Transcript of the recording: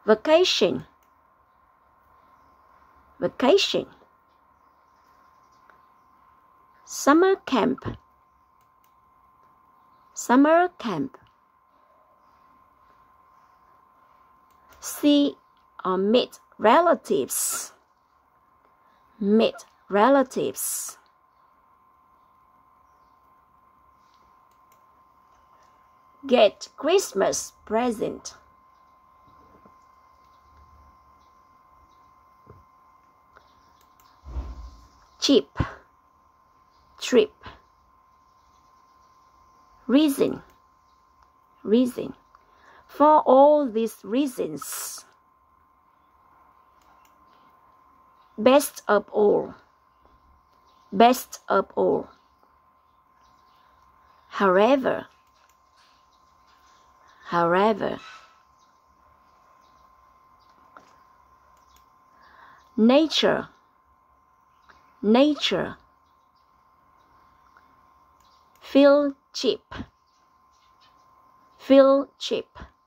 vacation, vacation. Summer camp, summer camp. See or meet relatives, meet relatives. Get Christmas present. Cheap, trip. Reason, reason. For all these reasons. Best of all, best of all. However, however. Nature, nature. Feel cheap, feel cheap.